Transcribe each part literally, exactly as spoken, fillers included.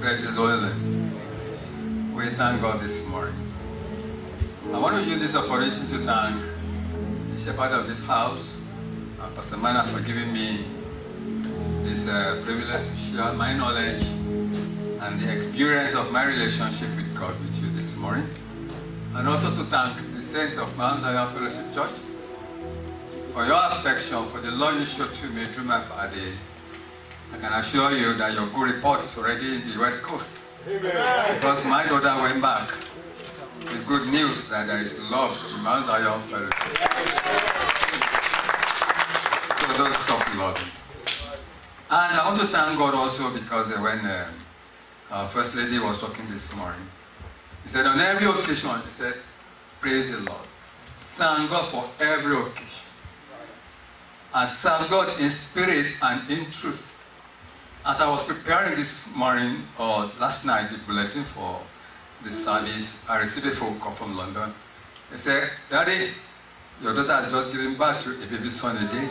Praise His holy name. We thank God this morning. I want to use this opportunity to thank the shepherd of this house, uh, Pastor Mana, for giving me this uh, privilege to share my knowledge and the experience of my relationship with God with you this morning. And also to thank the saints of Mount Zion Fellowship Church for your affection, for the love you showed to me through my body. I can assure you that your good report is already in the West Coast. Amen. Because my daughter went back with good news that there is love in Mount Zion Fellowship. So don't stop loving. And I want to thank God also because when uh, our First Lady was talking this morning, he said on every occasion, he said, praise the Lord. Thank God for every occasion. And serve God in spirit and in truth. As I was preparing this morning, or last night, the bulletin for the service, I received a phone call from London. They said, Daddy, your daughter has just given birth to a baby son again.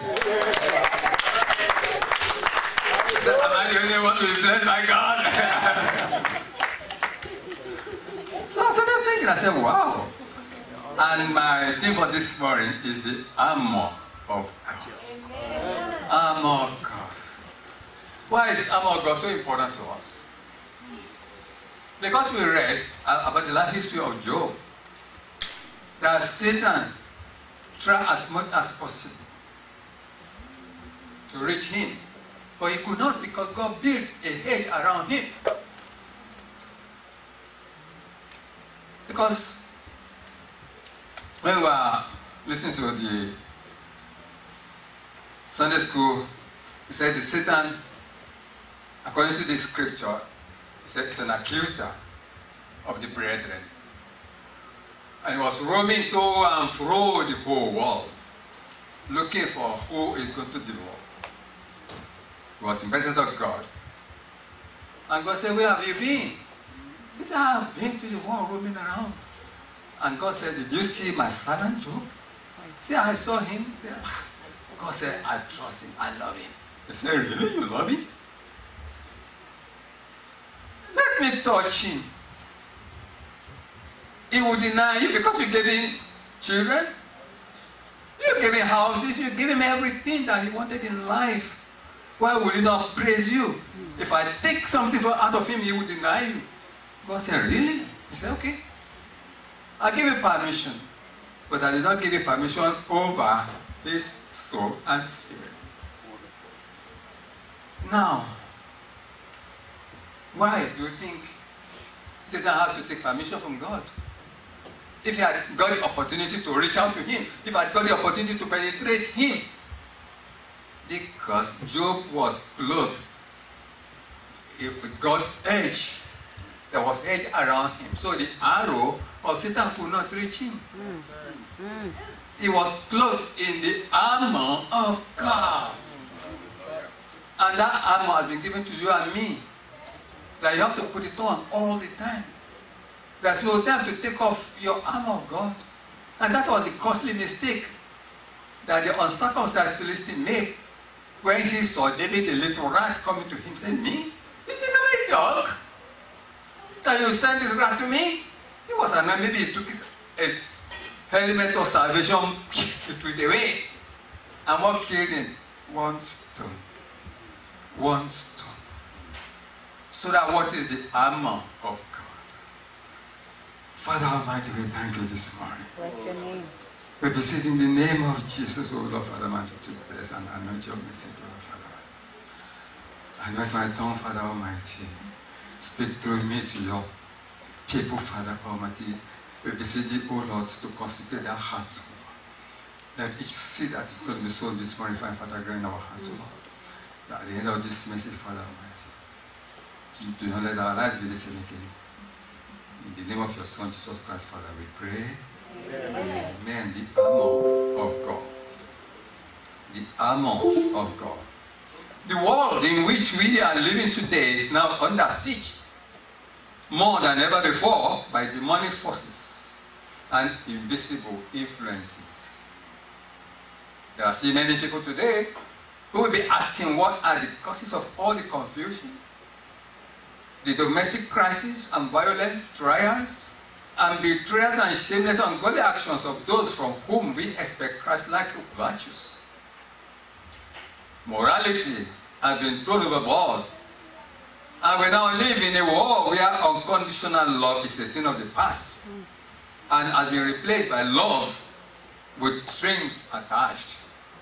I said, am I the only one to be blessed by God? So I started thinking, I said, wow. And my theme for this morning is the armor of God. Amen. Armor of God. Why is armor of God so important to us? Because we read about the life history of Job, that Satan tried as much as possible to reach him, but he could not because God built a hedge around him. Because when we were listening to the Sunday school, he said the Satan, according to the scripture, he said it's an accuser of the brethren. And he was roaming to and fro the whole world, looking for who is going to devour. He was in the presence of God. And God said, where have you been? He said, I have been to the world roaming around. And God said, did you see my servant Job? He said, I saw him. He said, God said, I trust him, I love him. He said, really? You love him? Let me touch him. He will deny you because you gave him children. You gave him houses. You gave him everything that he wanted in life. Why will he not praise you? If I take something out of him, he will deny you. God said, really? He said, okay. I give you permission. But I did not give you permission over his soul and spirit. Now, why do you think Satan has to take permission from God? If he had got the opportunity to reach out to him, if he had got the opportunity to penetrate him, because Job was clothed with God's edge, there was edge around him. So the arrow of Satan could not reach him. Mm. Mm. He was clothed in the armor of God. And that armor has been given to you and me. That you have to put it on all the time. There's no time to take off your armor of God. And that was a costly mistake that the uncircumcised Philistine made when he saw David, a little rat, coming to him, saying, me? You think I'm a dog? That you send this rat to me? He was annoyed. Maybe he took his, his helmet of salvation, he threw it away. And what killed him? One stone. One stone. So that what is the armor of God? Father Almighty, we thank you this morning. Bless your name. We beseech in the name of Jesus, O Lord, Father Almighty, to bless and anoint your message, Lord, Father. Anoint my tongue, Father Almighty. Speak through me to your people, Father Almighty. We beseech thee, O Lord, to consecrate their hearts, O Lord. Let each seed that is going to be sown this morning, find Father, grow in our hearts, O Lord. That at the end of this message, Father Almighty, do not let our lives be the same again. In the name of your Son, Jesus Christ, Father, we pray. Amen. Amen. The armor of God. The armor of God. The world in which we are living today is now under siege, more than ever before, by demonic forces and invisible influences. There are still many people today who will be asking what are the causes of all the confusion, the domestic crisis and violence, trials, and betrayals and shameless ungodly actions of those from whom we expect Christ-like virtues. Morality has been thrown overboard, and we now live in a world where unconditional love is a thing of the past and has been replaced by love with strings attached.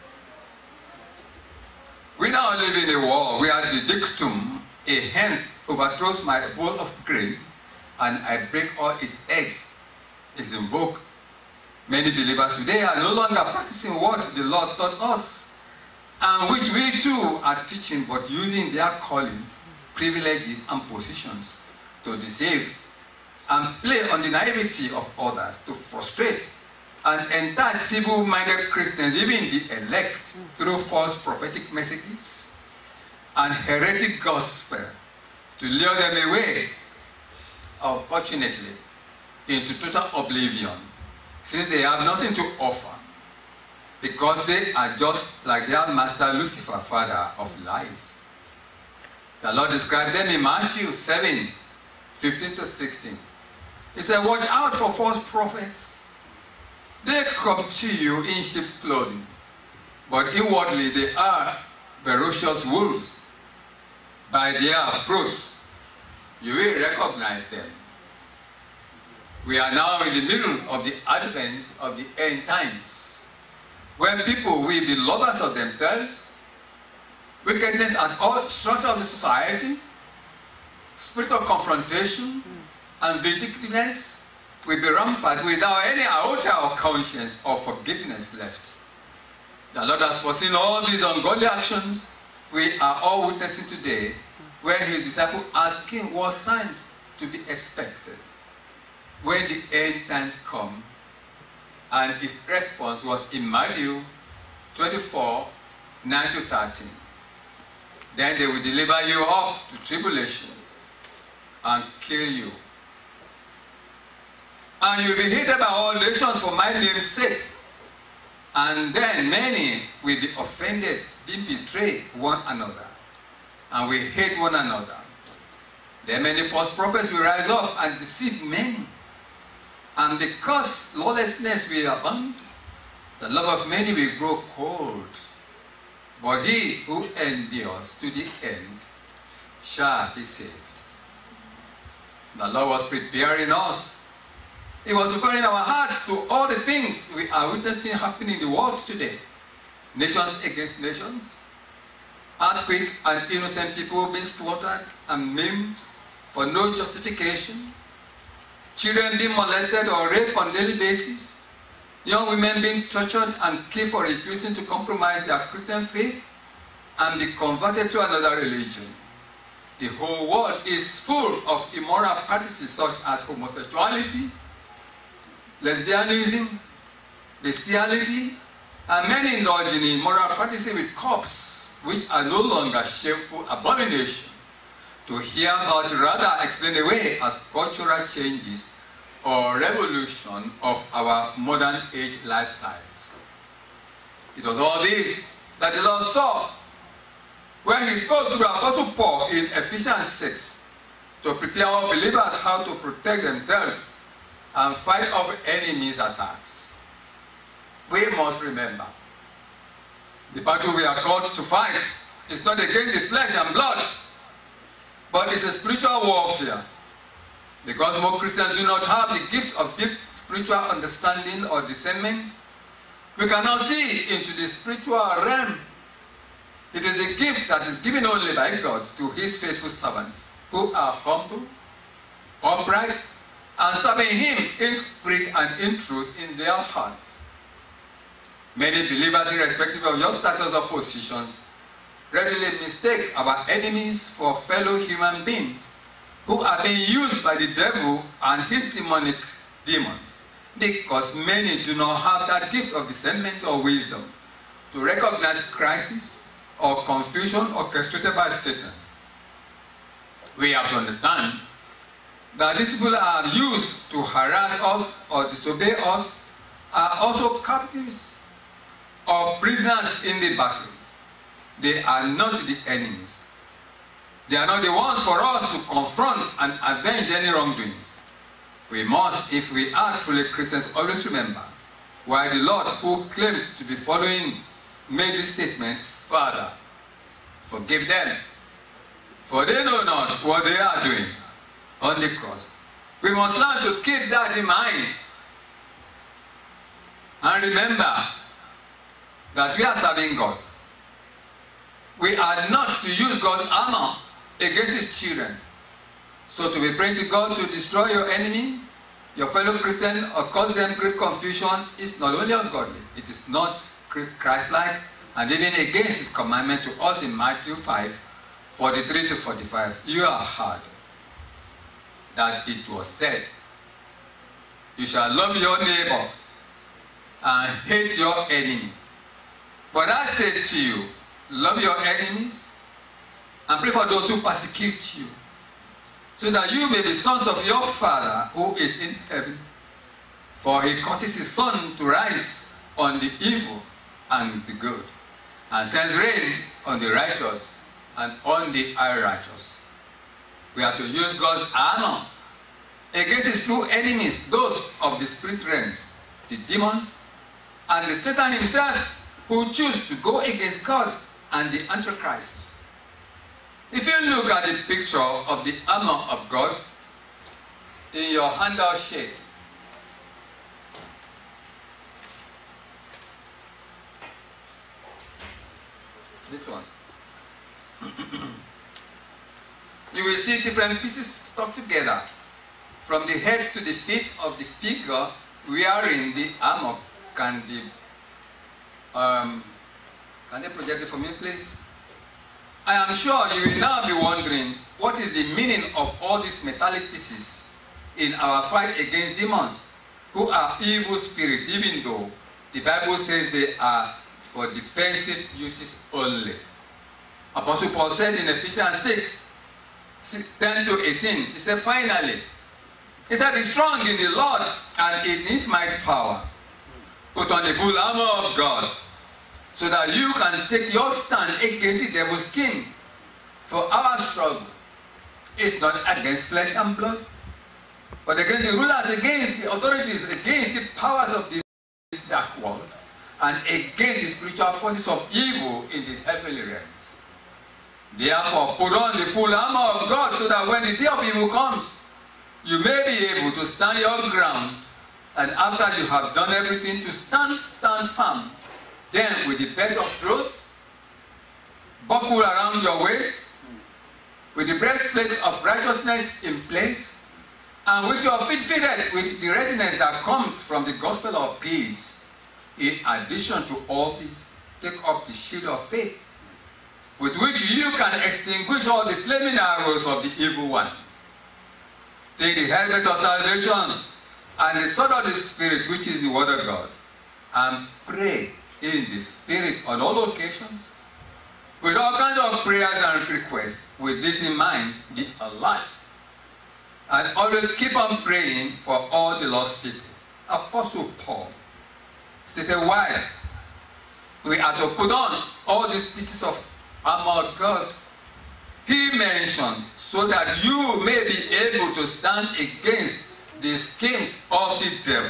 We now live in a world where the dictum, a hen overthrows my bowl of grain and I break all its eggs, is invoked. Many believers today are no longer practicing what the Lord taught us, and which we too are teaching, but using their callings, privileges, and positions to deceive and play on the naivety of others to frustrate and entice feeble-minded Christians, even the elect, through false prophetic messages and heretic gospel to lure them away, unfortunately, into total oblivion, since they have nothing to offer, because they are just like their master Lucifer, father of lies. The Lord described them in Matthew seven, fifteen to sixteen. He said, watch out for false prophets. They come to you in sheep's clothing, but inwardly they are ferocious wolves. By their fruits you will recognize them. We are now in the middle of the advent of the end times, when people will be lovers of themselves, wickedness at all strata of the society, spirit of confrontation, and vindictiveness will be rampant without any iota of conscience or forgiveness left. The Lord has foreseen all these ungodly actions we are all witnessing today, where his disciples asked him what signs to be expected when the end times come, and his response was in Matthew twenty-four, nine to thirteen. Then they will deliver you up to tribulation and kill you, and you will be hated by all nations for my name's sake. And then many will be offended, be betrayed one another, and will hate one another. Then many false prophets will rise up and deceive many. And because lawlessness will abound, the love of many will grow cold. But he who endures to the end shall be saved. The Lord was preparing us. He was preparing our hearts to all the things we are witnessing happening in the world today. Nations against nations, earthquake and innocent people being slaughtered and maimed for no justification, children being molested or raped on a daily basis, young women being tortured and killed for refusing to compromise their Christian faith and be converted to another religion. The whole world is full of immoral practices such as homosexuality, lesbianism, bestiality, and many indulge in immoral practices with corpses, which are no longer shameful abomination to hear about, rather explained away as cultural changes or revolution of our modern age lifestyles. It was all this that the Lord saw when he spoke to the Apostle Paul in Ephesians six to prepare all believers how to protect themselves and fight off enemies' attacks. We must remember, the battle we are called to fight is not against the flesh and blood, but it's a spiritual warfare. Because most Christians do not have the gift of deep spiritual understanding or discernment, we cannot see into the spiritual realm. It is a gift that is given only by God to his faithful servants, who are humble, upright, and serving him in spirit and in truth in their hearts. Many believers, irrespective of your status or positions, readily mistake our enemies for fellow human beings who are being used by the devil and his demonic demons, because many do not have that gift of discernment or wisdom to recognize crisis or confusion orchestrated by Satan. We have to understand that these people are used to harass us or disobey us, are also captives or prisoners in the battle. They are not the enemies. They are not the ones for us to confront and avenge any wrongdoings. We must, if we are truly Christians, always remember why the Lord, who claimed to be following, made this statement, Father, forgive them, for they know not what they are doing on the cross. We must learn to keep that in mind and remember that we are serving God. We are not to use God's armor against his children. So to be praying to God to destroy your enemy, your fellow Christian, or cause them great confusion is not only ungodly, it is not Christ-like, and even against his commandment to us in Matthew five, forty-three to forty-five. You have heard that it was said, you shall love your neighbor and hate your enemy. But I say to you, love your enemies and pray for those who persecute you, so that you may be sons of your Father who is in heaven. For he causes his sun to rise on the evil and the good, and sends rain on the righteous and on the unrighteous. We are to use God's armor against his true enemies, those of the spirit realms, the demons, and the Satan himself, who choose to go against God and the Antichrist. If you look at the picture of the armor of God in your handout sheet, this one, you will see different pieces stuck together from the head to the feet of the figure wearing the armor. Can the um, can they project it for me, please? I am sure you will now be wondering what is the meaning of all these metallic pieces in our fight against demons, who are evil spirits, even though the Bible says they are for defensive uses only. Apostle Paul said in Ephesians six, ten to eighteen, he said, finally, he said, be strong in the Lord and in his mighty power. Put on the full armor of God, so that you can take your stand against the devil's scheme. For our struggle is not against flesh and blood, but against the rulers, against the authorities, against the powers of this dark world, and against the spiritual forces of evil in the heavenly realms. Therefore, put on the full armor of God, so that when the day of evil comes, you may be able to stand your ground, and after you have done everything to stand, stand firm. Then with the belt of truth, buckle around your waist, with the breastplate of righteousness in place, and with your feet fitted with the readiness that comes from the gospel of peace. In addition to all this, take up the shield of faith, with which you can extinguish all the flaming arrows of the evil one. Take the helmet of salvation and the sword of the Spirit, which is the word of God, and pray in the Spirit on all occasions, with all kinds of prayers and requests. With this in mind, be alert, and always keep on praying for all the lost people. Apostle Paul stated why we are to put on all these pieces of armor of God. He mentioned, so that you may be able to stand against the schemes of the devil.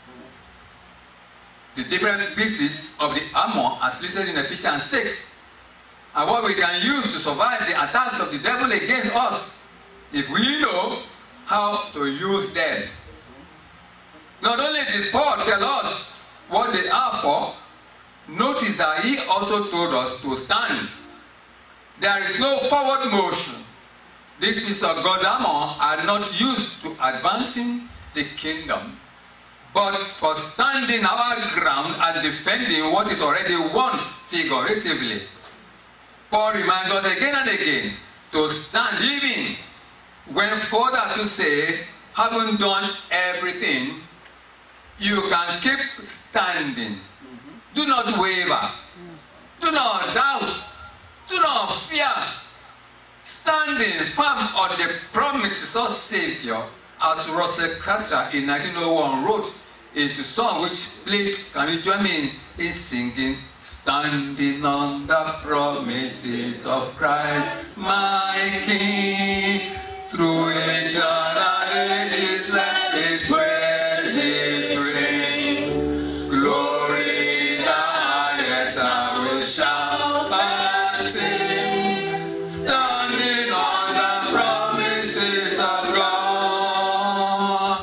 The different pieces of the armor as listed in Ephesians six are what we can use to survive the attacks of the devil against us, if we know how to use them. Not only did Paul tell us what they are for, notice that he also told us to stand. There is no forward motion. These pieces of God's armor are not used to advancing the kingdom, but for standing our ground and defending what is already won figuratively. Paul reminds us again and again to stand, even when further to say, having done everything, you can keep standing. Mm-hmm. Do not waver. Mm. Do not doubt. Do not fear. Standing firm on the promises of Savior, as Russell Carter in nineteen oh one wrote into song, which, please, can you join me in singing? standing on the promises of Christ, my King. Through eternal ages, let His praises ring. Glory in the highest, I will shout and sing, standing on the promises of God.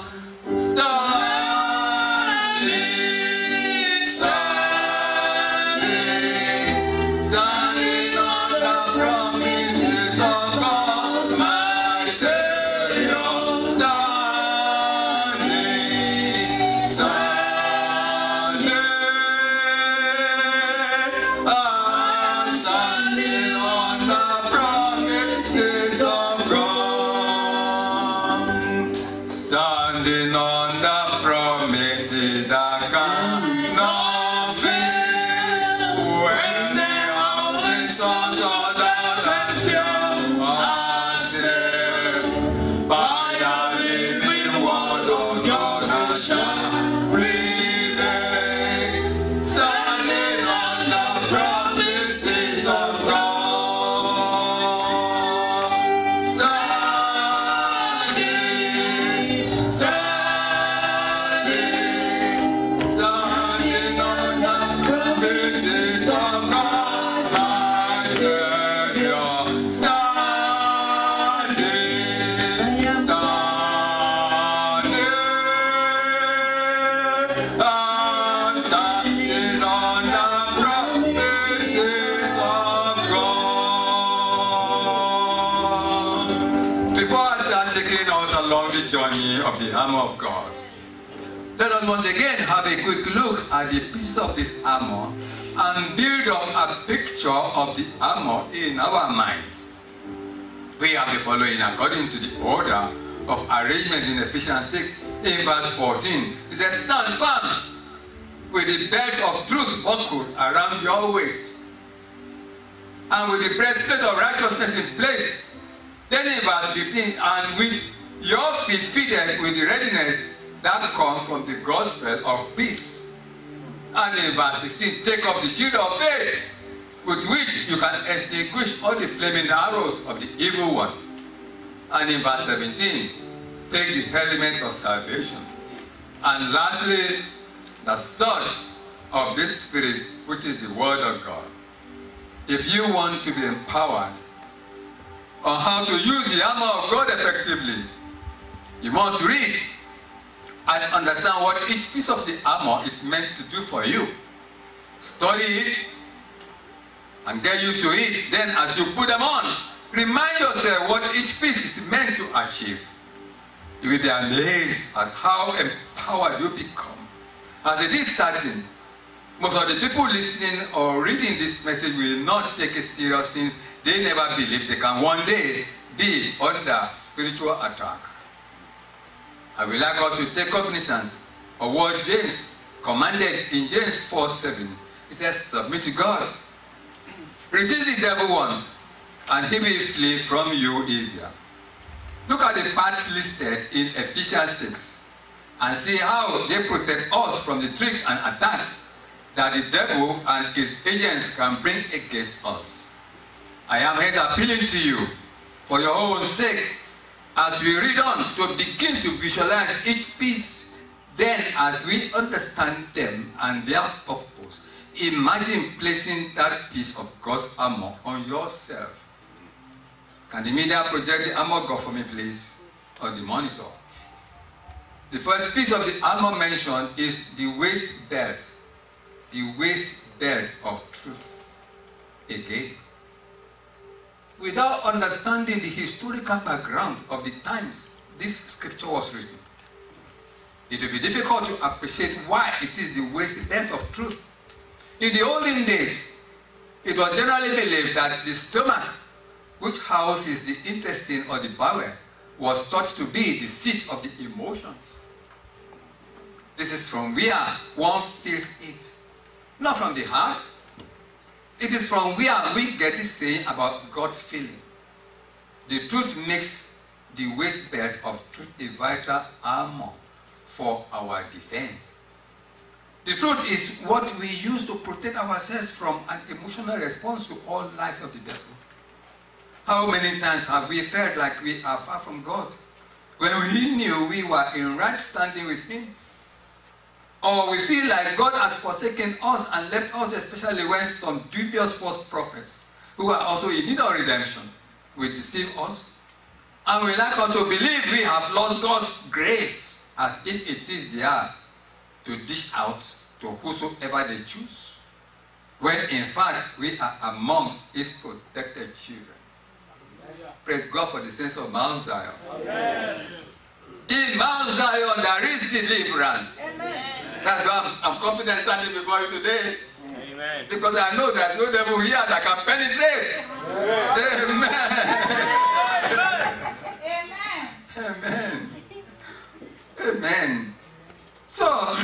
Standing, standing, standing on the promises of God, my Savior. Standing, standing, I'm standing on the promises of God. Standing on the promises that cannot fail. When the howling storms of doubt and fear are still, by the living word of God I shall prevail. Standing on the promises of God. Standing, standing, standing on the promises of God, my Savior. Standing, standing, I'm standing on the promises of God. Before I start taking us along the journey of the armor of God, let us once again have a quick look at the pieces of this armor and build up a picture of the armor in our minds. We have the following according to the order of arrangement in Ephesians six in verse fourteen. It says, stand firm with the belt of truth buckled around your waist, and with the breastplate of righteousness in place. Then in verse fifteen, and with your feet fitted with the readiness that comes from the gospel of peace. And in verse sixteen, take up the shield of faith, with which you can extinguish all the flaming arrows of the evil one. And in verse seventeen, take the helmet of salvation. And lastly, the sword of the Spirit, which is the word of God. If you want to be empowered on how to use the armor of God effectively, you must read and understand what each piece of the armor is meant to do for you. Study it and get used to it. Then as you put them on, remind yourself what each piece is meant to achieve. You will be amazed at how empowered you become. As it is certain, most of the people listening or reading this message will not take it serious, since they never believe they can one day be under spiritual attack. I would like us to take cognizance of what James commanded in James four seven. He says, submit to God. Resist the devil one, and he will flee from you easier. Look at the parts listed in Ephesians six and see how they protect us from the tricks and attacks that the devil and his agents can bring against us. I am here appealing to you for your own sake as we read on to begin to visualize each piece. Then as we understand them and their purpose, imagine placing that piece of God's armor on yourself. Can the media project the armor of God for me, please, on the monitor? The first piece of the armor mentioned is the waist belt. The waist belt of truth. Again, without understanding the historical background of the times this scripture was written, it will be difficult to appreciate why it is the waist belt of truth. In the olden days, it was generally believed that the stomach, which houses the intestine or the bowel, was thought to be the seat of the emotions. This is from where one feels it, not from the heart. It is from where we get this saying about God's feeling. The truth makes the waist belt of truth a vital armor for our defense. The truth is what we use to protect ourselves from an emotional response to all lies of the devil. How many times have we felt like we are far from God when we knew we were in right standing with Him? Or we feel like God has forsaken us and left us, especially when some dubious false prophets, who are also in need of redemption, will deceive us. And we like us to believe we have lost God's grace as if it is there to dish out to whosoever they choose, when in fact we are among His protected children. Amen. Praise God for the sense of Mount Zion. Amen. In Mount Zion there is deliverance. Amen. That's why I'm, I'm confident standing before you today. Amen. Because I know there's no devil here that can penetrate. Amen. Amen. Amen. Amen. So,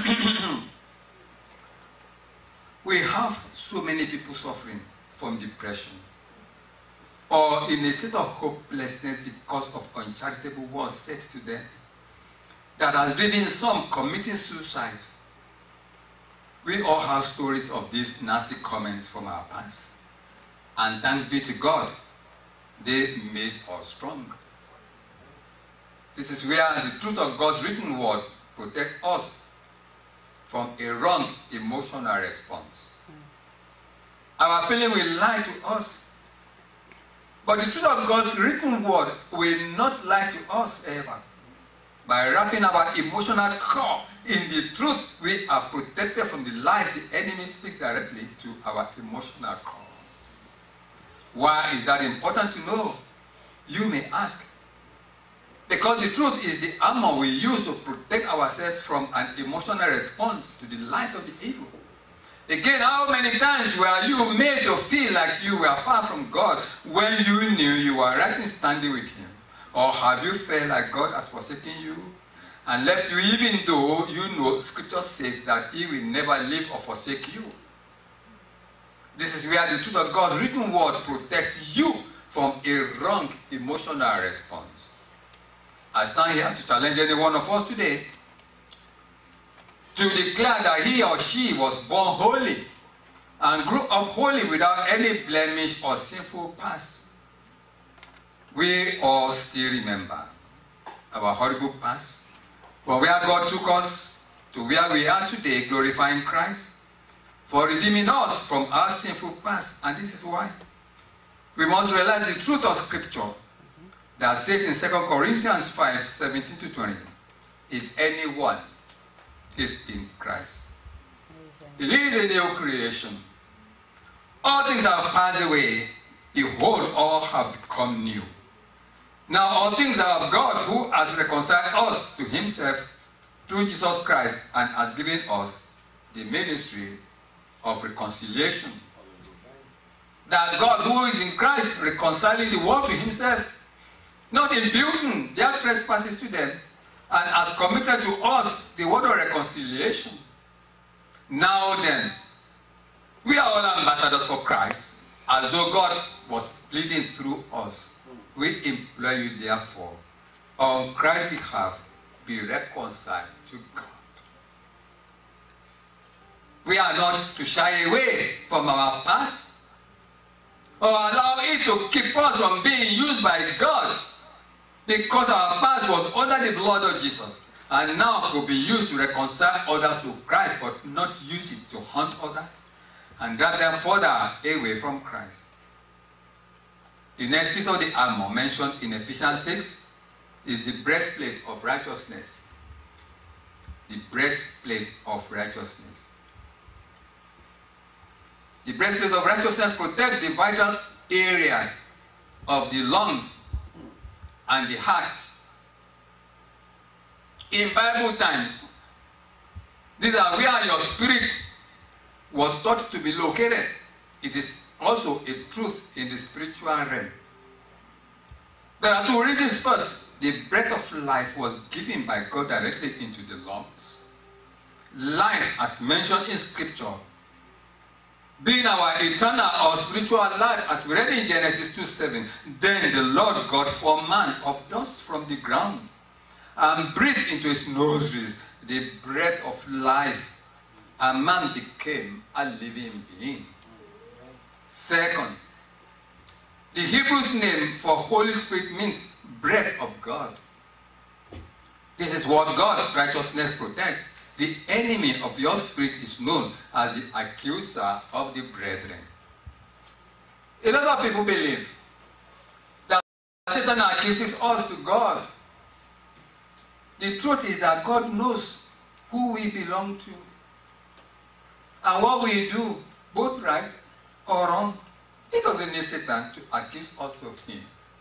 we have so many people suffering from depression or in a state of hopelessness because of uncharitable words said to them that has driven some committing suicide. We all have stories of these nasty comments from our past. And thanks be to God, they made us strong. This is where the truth of God's written word protects us from a wrong emotional response. Our feeling will lie to us, but the truth of God's written word will not lie to us ever. By wrapping our emotional core in the truth, we are protected from the lies the enemy speaks directly to our emotional core. Why is that important to know? You may ask. Because the truth is the armor we use to protect ourselves from an emotional response to the lies of the evil. Again, how many times were you made to feel like you were far from God when you knew you were right in standing with Him? Or have you felt like God has forsaken you and left you even though you know Scripture says that He will never leave or forsake you? This is where the truth of God's written word protects you from a wrong emotional response. I stand here to challenge any one of us today to declare that he or she was born holy and grew up holy without any blemish or sinful past. We all still remember our horrible past, from where God took us to where we are today, glorifying Christ for redeeming us from our sinful past. And this is why we must realize the truth of Scripture that says in Second Corinthians five, seventeen to twenty, if anyone is in Christ, he is a new creation. All things have passed away, behold, all have become new. Now all things are of God, who has reconciled us to Himself through Jesus Christ and has given us the ministry of reconciliation. That God, who is in Christ, reconciling the world to Himself, not imputing their trespasses to them, and has committed to us the word of reconciliation. Now then, we are all ambassadors for Christ, as though God was pleading through us. We implore you, therefore, on Christ's behalf, be reconciled to God. We are not to shy away from our past, or allow it to keep us from being used by God, because our past was under the blood of Jesus and now could be used to reconcile others to Christ, but not use it to hunt others and drag them further away from Christ. The next piece of the armor mentioned in Ephesians six is the breastplate of righteousness. The breastplate of righteousness. The breastplate of righteousness protects the vital areas of the lungs and the heart. In Bible times, these are where your spirit was thought to be located. It is also a truth in the spiritual realm. There are two reasons. First, the breath of life was given by God directly into the lungs. Life, as mentioned in Scripture, being our eternal or spiritual life, as we read in Genesis two seven, then the Lord God formed man of dust from the ground and breathed into his nostrils the breath of life, and man became a living being. Second, the Hebrew name for Holy Spirit means breath of God. This is what God's righteousness protects. The enemy of your spirit is known as the accuser of the brethren. A lot of people believe that Satan accuses us to God. The truth is that God knows who we belong to and what we do, both right or wrong. He doesn't need Satan to accuse us of him.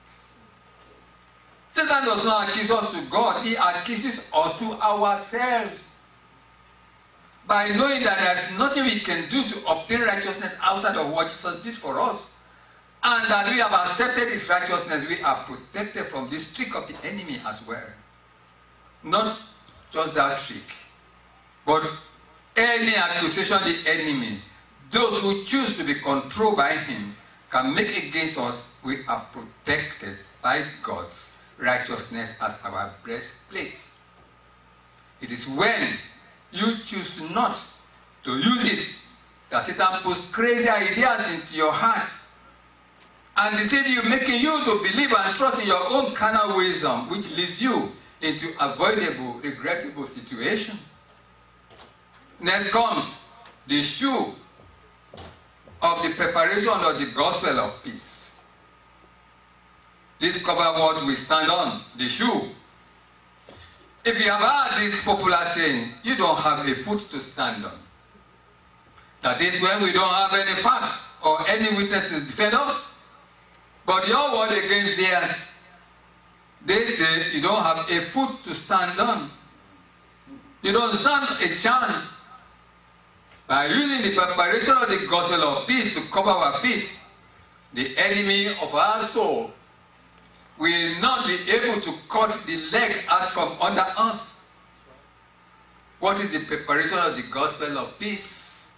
Satan does not accuse us to God. He accuses us to ourselves. By knowing that there's nothing we can do to obtain righteousness outside of what Jesus did for us, and that we have accepted his righteousness, we are protected from this trick of the enemy as well. Not just that trick, but any accusation of the enemy, those who choose to be controlled by him, can make against us, we are protected by God's righteousness as our breastplate. It is when you choose not to use it that Satan puts crazy ideas into your heart and deceive you, making you to believe and trust in your own carnal wisdom, which leads you into avoidable, regrettable situation. Next comes the shoe of the preparation of the gospel of peace. This covers what we stand on, the shoe. If you have heard this popular saying, you don't have a foot to stand on. That is when we don't have any fact or any witness to defend us, but your word against theirs. They say you don't have a foot to stand on. You don't stand a chance. By using the preparation of the gospel of peace to cover our feet, the enemy of our soul will not be able to cut the leg out from under us. What is the preparation of the gospel of peace?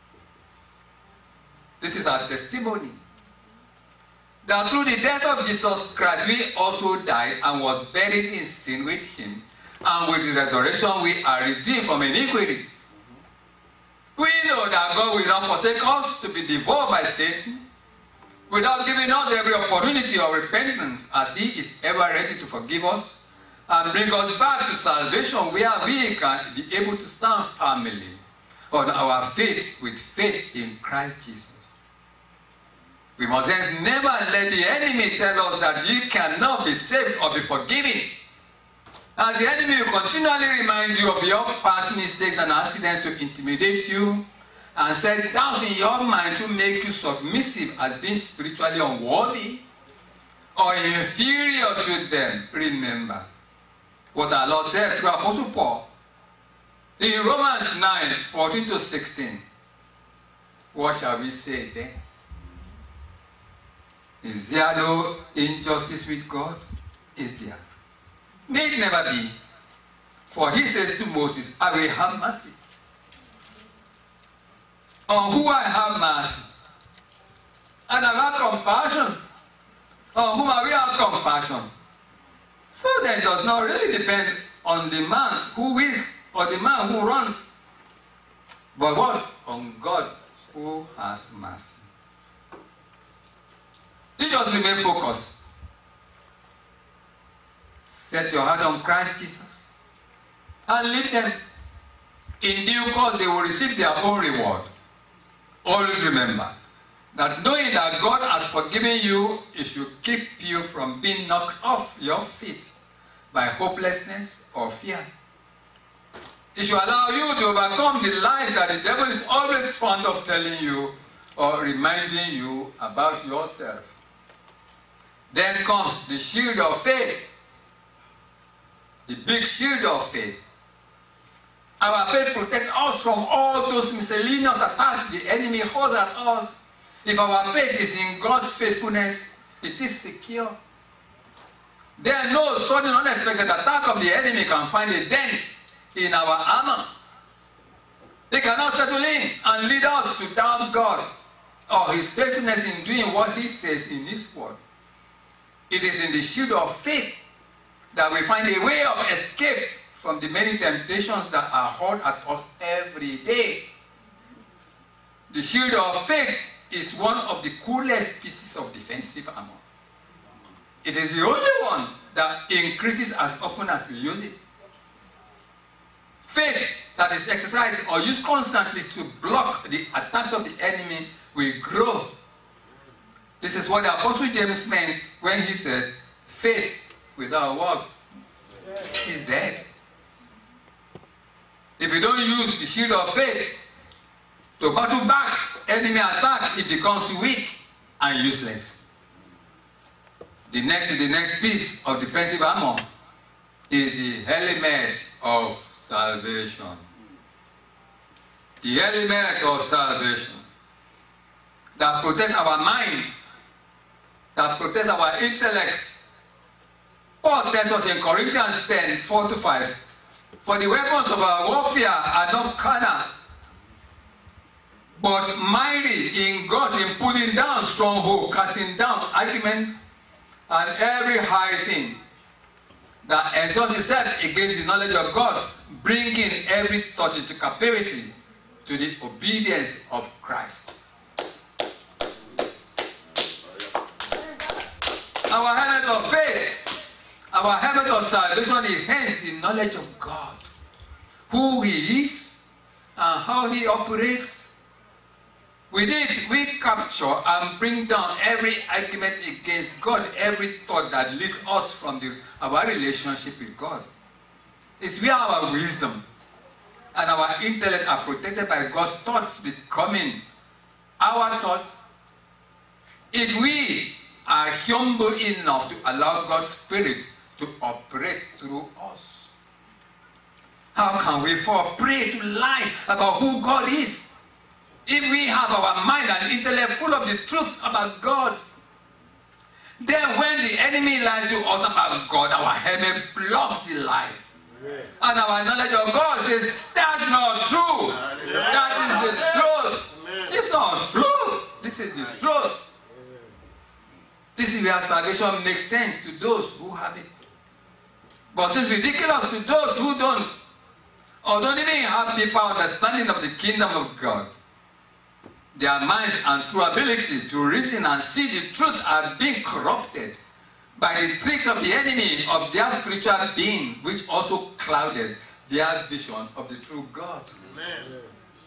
This is our testimony. That through the death of Jesus Christ, we also died and was buried in sin with him, and with his resurrection we are redeemed from iniquity. We know that God will not forsake us to be devoured by Satan, without giving us every opportunity of repentance, as he is ever ready to forgive us and bring us back to salvation, where we can be able to stand firmly on our faith with faith in Christ Jesus. We must hence never let the enemy tell us that you cannot be saved or be forgiven. As the enemy will continually remind you of your past mistakes and accidents to intimidate you and set doubts in your mind to make you submissive as being spiritually unworthy or inferior to them. Remember what our Lord said through Apostle Paul in Romans nine, fourteen to sixteen. What shall we say then? Is there no injustice with God? Is there? May it never be. For he says to Moses, I will have mercy on who I have mercy, and I have compassion on whom I will have compassion. So then it does not really depend on the man who wills or the man who runs, but what? On God who has mercy. You just remain focused. Set your heart on Christ Jesus and leave them. In due course, they will receive their own reward. Always remember that knowing that God has forgiven you, it should keep you from being knocked off your feet by hopelessness or fear. It should allow you to overcome the lies that the devil is always fond of telling you or reminding you about yourself. Then comes the shield of faith. The big shield of faith. Our faith protects us from all those miscellaneous attacks the enemy hurls at us. If our faith is in God's faithfulness, it is secure. Then no sudden unexpected attack of the enemy can find a dent in our armor. They cannot settle in and lead us to doubt God or his faithfulness in doing what he says in his word. It is in the shield of faith that we find a way of escape from the many temptations that are hurled at us every day. The shield of faith is one of the coolest pieces of defensive armor. It is the only one that increases as often as we use it. Faith that is exercised or used constantly to block the attacks of the enemy will grow. This is what the Apostle James meant when he said, faith without works is dead. If you don't use the shield of faith to battle back enemy attack, it becomes weak and useless. The next, the next piece of defensive armor is the helmet of salvation. The helmet of salvation that protects our mind, that protects our intellect. Paul tells us in Corinthians ten, four to five, for the weapons of our warfare are not carnal, but mighty in God in pulling down strongholds, casting down arguments, and every high thing that exalts itself against the knowledge of God, bringing every thought into captivity to the obedience of Christ. Our helmet of faith, our helmet of salvation is hence the knowledge of God, who He is and how He operates. With it, we capture and bring down every argument against God, every thought that leads us from the, our relationship with God. It's where our wisdom and our intellect are protected by God's thoughts becoming our thoughts. If we are humble enough to allow God's Spirit to operate through us, how can we fall prey to lies about who God is? If we have our mind and intellect full of the truth about God, then when the enemy lies to us about God, our helmet blocks the lie. Amen. And our knowledge of God says, that's not true. Amen. That is the truth. Amen. It's not true. This is the truth. Amen. This is where salvation makes sense to those who have it, but seems ridiculous to those who don't, or don't even have deeper understanding of the kingdom of God. Their minds and true ability to reason and see the truth are being corrupted by the tricks of the enemy of their spiritual being, which also clouded their vision of the true God. Amen.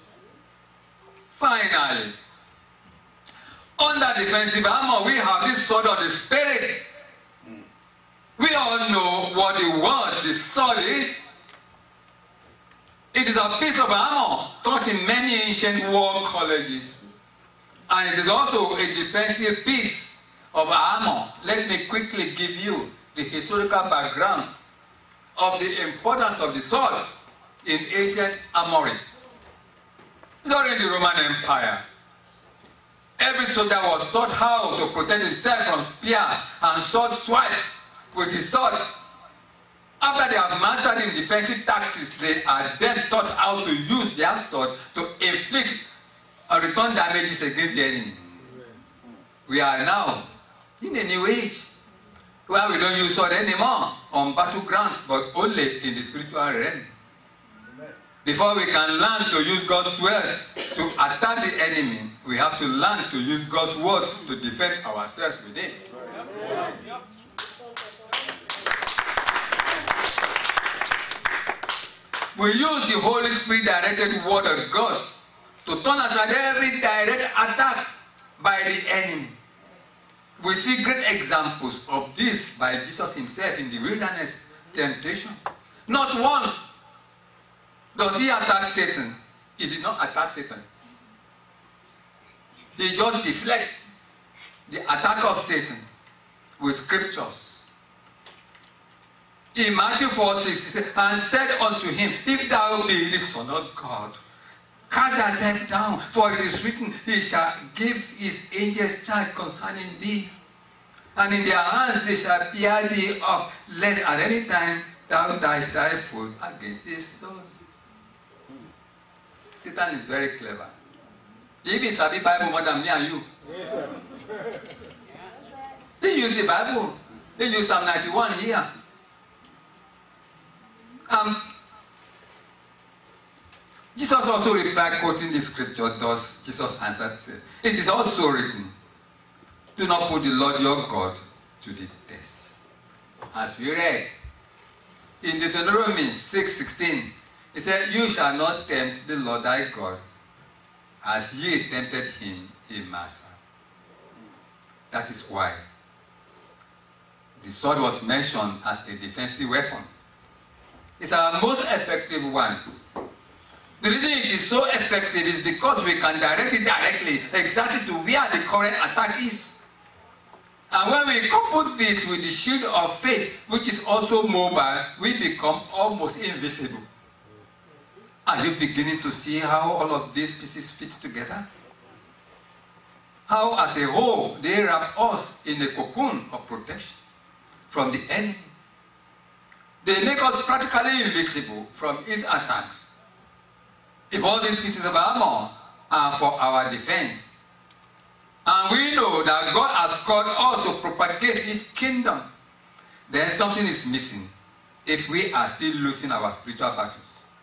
Finally, under defensive armor, we have this sword of the Spirit. We all know what the word, the sword is. It is a piece of armor taught in many ancient war colleges. And it is also a defensive piece of armor. Let me quickly give you the historical background of the importance of the sword in ancient armory. During the Roman Empire, every soldier was taught how to protect himself from spear and sword swipes with his sword. After they have mastered in defensive tactics, they are then taught how to use their sword to inflict or return damages against the enemy. We are now in a new age where we don't use sword anymore on battlegrounds, but only in the spiritual realm. Before we can learn to use God's word to attack the enemy, we have to learn to use God's word to defend ourselves with it. We use the Holy Spirit directed word of God to turn aside every direct attack by the enemy. We see great examples of this by Jesus himself in the wilderness temptation. Not once does he attack Satan. He did not attack Satan. He just deflects the attack of Satan with scriptures. In Matthew four six, he said, and said unto him, if thou be the Son of God, cast thyself down, for it is written, he shall give his angels charge concerning thee, and in their hands they shall bear thee up, lest at any time thou dash thy foot against his stones. Satan is very clever. He even study Bible more than me and you. He used the Bible. He used Psalm ninety-one here. Um, Jesus also replied, quoting the scripture, thus Jesus answered, it is also written, do not put the Lord your God to the test. As we read in Deuteronomy six sixteen, he said, you shall not tempt the Lord thy God as ye tempted him in Massa. That is why the sword was mentioned as a defensive weapon. It's our most effective one. The reason it is so effective is because we can direct it directly exactly to where the current attack is. And when we couple this with the shield of faith, which is also mobile, we become almost invisible. Are you beginning to see how all of these pieces fit together? How, as a whole, they wrap us in a cocoon of protection from the enemy. They make us practically invisible from his attacks. If all these pieces of armor are for our defense, and we know that God has called us to propagate his kingdom, then something is missing if we are still losing our spiritual battles.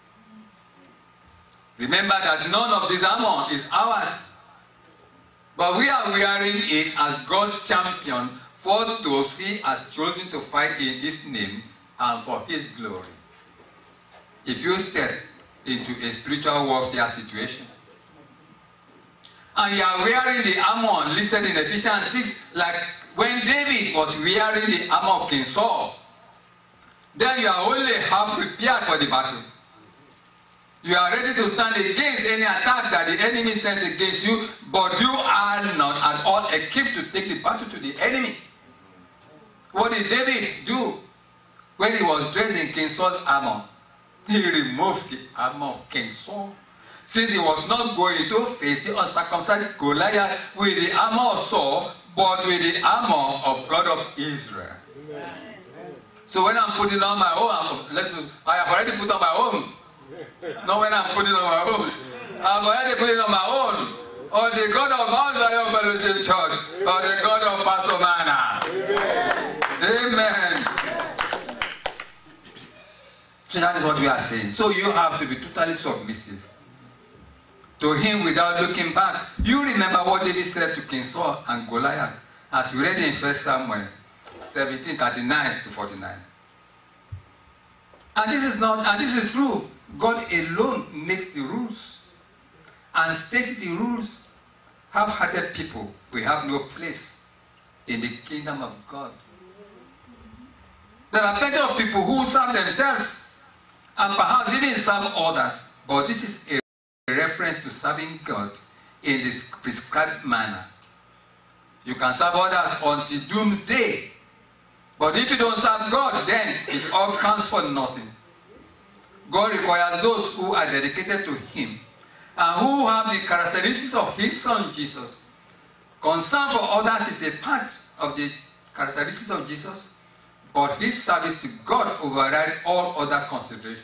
Remember that none of this armor is ours, but we are wearing it as God's champion for those he has chosen to fight in his name and for his glory. If you step into a spiritual warfare situation, and you are wearing the armor listed in Ephesians six, like when David was wearing the armor of King Saul, then you are only half prepared for the battle. You are ready to stand against any attack that the enemy sends against you, but you are not at all equipped to take the battle to the enemy. What did David do when he was dressed in King Saul's armor? He removed the armor of King Saul, since he was not going to face the uncircumcised Goliath with the armor of Saul, but with the armor of God of Israel. Amen. So when I'm putting on my own, let me, I have already put on my own. Not when I'm putting on my own. I'm already putting on my own. Or the God of Mount Zion Fellowship Church, or the God of Pastor Mana. Amen. Amen. So that is what we are saying. So you have to be totally submissive to him without looking back. You remember what David said to King Saul and Goliath, as we read in First Samuel seventeen, thirty-nine to forty-nine. And this is not, and this is true. God alone makes the rules and states the rules. Half-hearted people will have no place in the kingdom of God. There are plenty of people who serve themselves and perhaps even serve others, but this is a reference to serving God in this prescribed manner. You can serve others until doomsday, but if you don't serve God, then it all counts for nothing. God requires those who are dedicated to him and who have the characteristics of his son Jesus. Concern for others is a part of the characteristics of Jesus, but his service to God overrides all other considerations.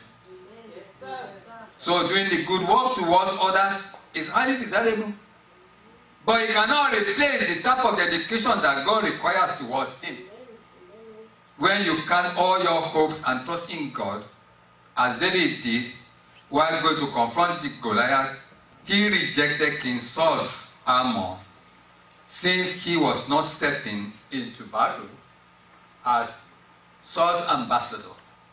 So doing the good work towards others is highly desirable, but it cannot replace the type of dedication that God requires towards him. When you cast all your hopes and trust in God, as David did while going to confront the Goliath, he rejected King Saul's armor, since he was not stepping into battle as Saul's ambassador.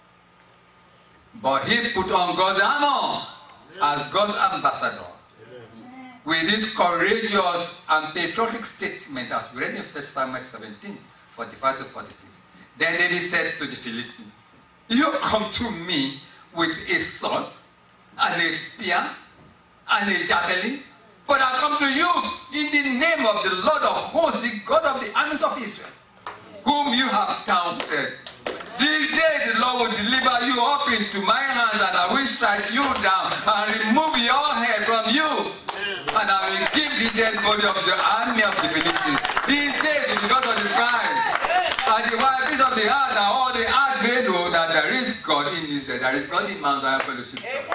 But he put on God's armor as God's ambassador. With this courageous and patriotic statement, as we read in First Samuel seventeen, forty-five to forty-six. Then David said to the Philistine, you come to me with a sword and a spear and a javelin, but I come to you in the name of the Lord of hosts, the God of the armies of Israel, whom you have taunted. This day the Lord will deliver you up into my hands, and I will strike you down and remove your head from you, and I will give the dead body of the army of the Philistines. These days will be because of the sky, and the wives of the earth, and all the earth may know that there is God in Israel, there is God in Mount Zion Fellowship Church.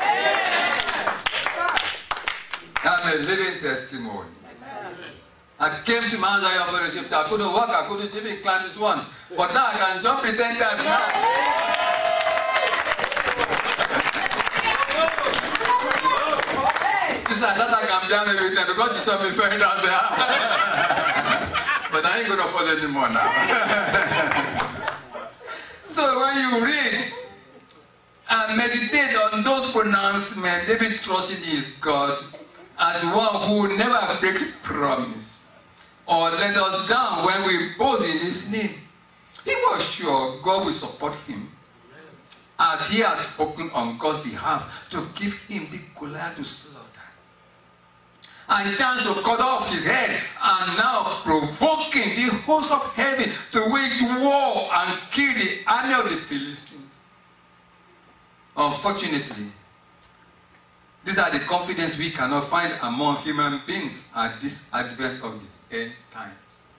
I'm a living testimony. I came to Mount Zion Fellowship. I couldn't walk, I couldn't even climb this one. But now I can jump it ten times now. I'm done with it because you saw me fell down there. But I ain't going to fall anymore now. So when you read and meditate on those pronouncements, David trusted his God as one who never breaks promise or let us down when we boast in his name. He was sure God will support him as he has spoken on God's behalf to give him the Goliath to slaughter and chance to cut off his head, and now provoking the host of heaven to wage war and kill the army of the Philistines. Unfortunately, these are the confidence we cannot find among human beings at this advent of the end times.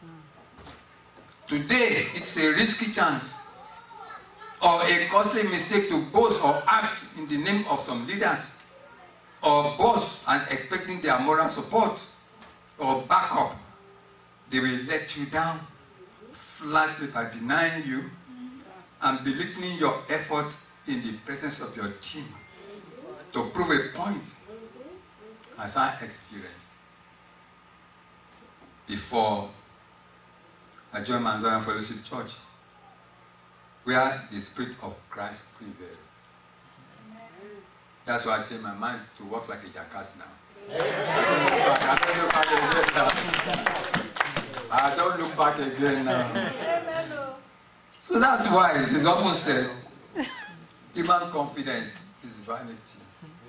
Today, it's a risky chance or a costly mistake to boast or act in the name of some leaders, or boast and expecting their moral support or backup. They will let you down flatly by denying you and belittling your effort in the presence of your team to prove a point, as I experienced before I joined Mount Zion Fellowship Church, where the Spirit of Christ prevails. That's why I changed my mind to work like a jackass now. I don't look back again now. So that's why it is often said, human confidence is vanity.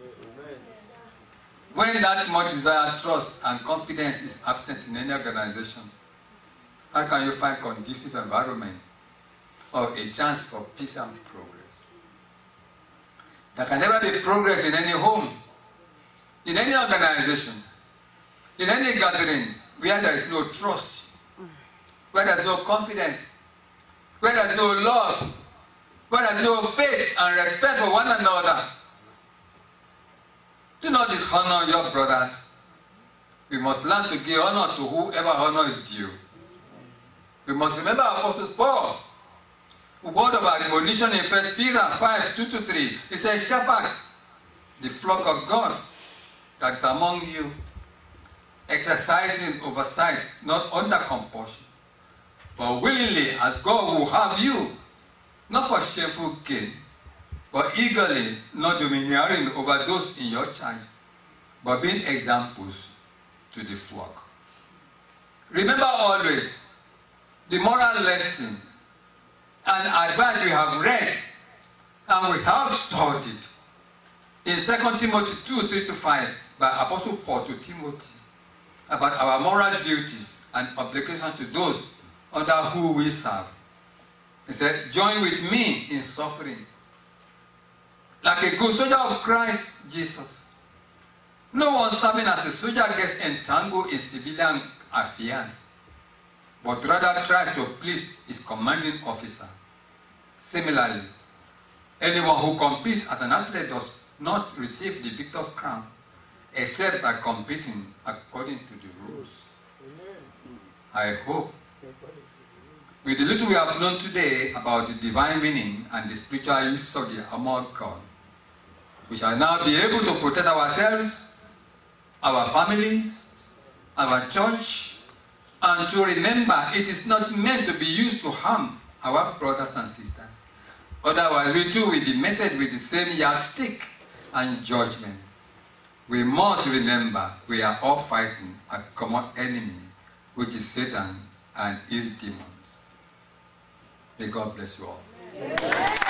When that much desire, trust, and confidence is absent in any organization, how can you find conducive environment or a chance for peace and progress? There can never be progress in any home, in any organization, in any gathering where there is no trust, where there is no confidence, where there is no love, where there is no faith and respect for one another. Do not dishonor your brothers. We must learn to give honor to whoever honor is due. We must remember Apostle Paul, a word of admonition in First Peter five, two to three. He says, shepherd the flock of God that is among you, exercising oversight, not under compulsion, but willingly, as God will have you, not for shameful gain, but eagerly, not domineering over those in your charge, but being examples to the flock. Remember always the moral lesson and advice we have read and we have studied in Second Timothy two, three to five by Apostle Paul to Timothy about our moral duties and obligations to those under who we serve. He said, join with me in suffering, like a good soldier of Christ Jesus. No one serving as a soldier gets entangled in civilian affairs, but rather tries to please his commanding officer. Similarly, anyone who competes as an athlete does not receive the victor's crown, except by competing according to the rules. I hope, with the little we have known today about the divine meaning and the spiritual use of the armor of God, we shall now be able to protect ourselves, our families, our church, and to remember it is not meant to be used to harm our brothers and sisters. Otherwise, we too will be meted with the same yardstick and judgment. We must remember we are all fighting a common enemy, which is Satan and his demons. May God bless you all. Yeah.